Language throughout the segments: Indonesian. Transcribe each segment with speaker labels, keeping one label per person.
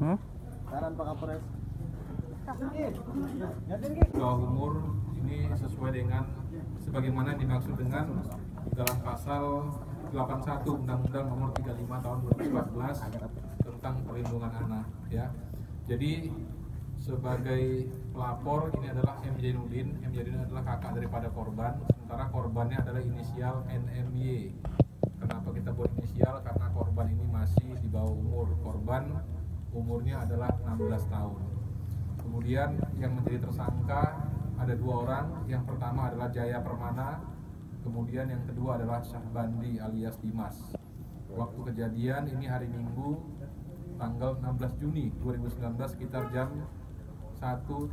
Speaker 1: Saran Pak Kapolres.
Speaker 2: Bawah umur ini sesuai dengan sebagaimana dimaksud dengan dalam pasal 81 Undang-Undang Nomor 35 Tahun 2014 tentang perlindungan anak, ya. Jadi sebagai pelapor ini adalah M. Jainuddin. M. Jainuddin adalah kakak daripada korban, sementara korbannya adalah inisial NMY. Kenapa kita buat inisial? Karena korban ini masih di bawah umur. Korban umurnya adalah 16 tahun. Kemudian yang menjadi tersangka ada dua orang. Yang pertama adalah Jaya Permana, kemudian yang kedua adalah Syahbandi alias Dimas. Waktu kejadian ini hari Minggu tanggal 16 Juni 2019 sekitar jam 1.00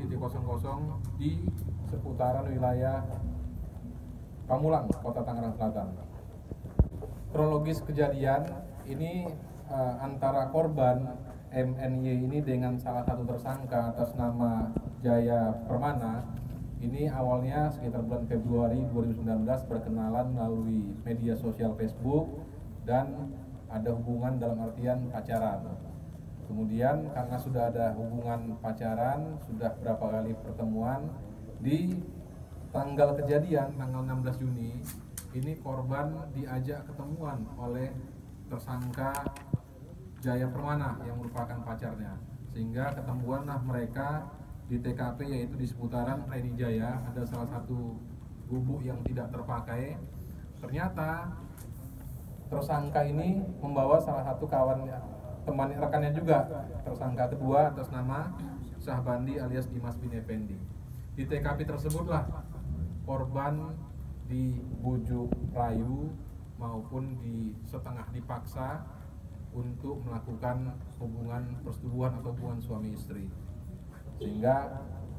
Speaker 2: di seputaran wilayah Pamulang, Kota Tangerang Selatan. Kronologis kejadian ini antara korban MNY ini dengan salah satu tersangka atas nama Jaya Permana ini awalnya sekitar bulan Februari 2019 berkenalan melalui media sosial Facebook dan ada hubungan dalam artian pacaran. Kemudian karena sudah ada hubungan pacaran, sudah berapa kali pertemuan, di tanggal kejadian tanggal 16 Juni ini korban diajak ketemuan oleh tersangka Jaya Permana yang merupakan pacarnya, sehingga ketemuanlah mereka di TKP, yaitu di seputaran Reni Jaya. Ada salah satu gubuk yang tidak terpakai. Ternyata tersangka ini membawa salah satu kawannya, teman rekannya juga, tersangka kedua atas nama Syahbandi alias Dimas bin Effendi. Di TKP tersebutlah korban dibujuk rayu maupun setengah dipaksa untuk melakukan hubungan persetubuhan atau hubungan suami istri, sehingga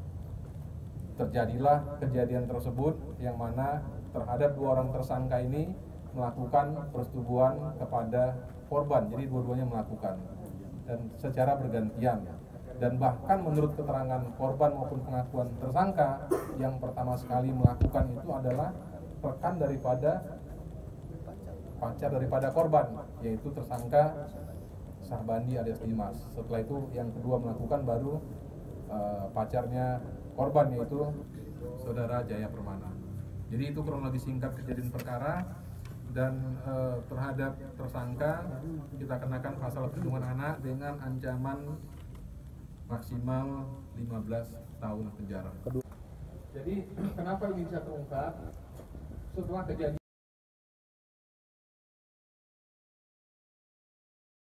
Speaker 2: terjadilah kejadian tersebut yang mana terhadap dua orang tersangka ini melakukan persetubuhan kepada korban. Jadi dua-duanya melakukan dan secara bergantian, dan bahkan menurut keterangan korban maupun pengakuan tersangka, yang pertama sekali melakukan itu adalah rekan daripada pacar daripada korban, yaitu tersangka Syahbandi alias Dimas. Setelah itu yang kedua melakukan baru pacarnya korban, yaitu saudara Jaya Permana. Jadi itu kronologi singkat kejadian perkara, dan terhadap tersangka kita kenakan pasal perlindungan anak dengan ancaman maksimal 15 tahun penjara. Jadi kenapa ini bisa terungkap? Setelah kejadian